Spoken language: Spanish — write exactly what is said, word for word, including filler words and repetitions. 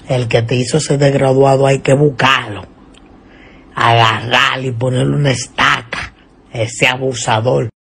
El que te hizo ese desgraduado hay que buscarlo, agarrarlo y ponerle una estaca, ese abusador.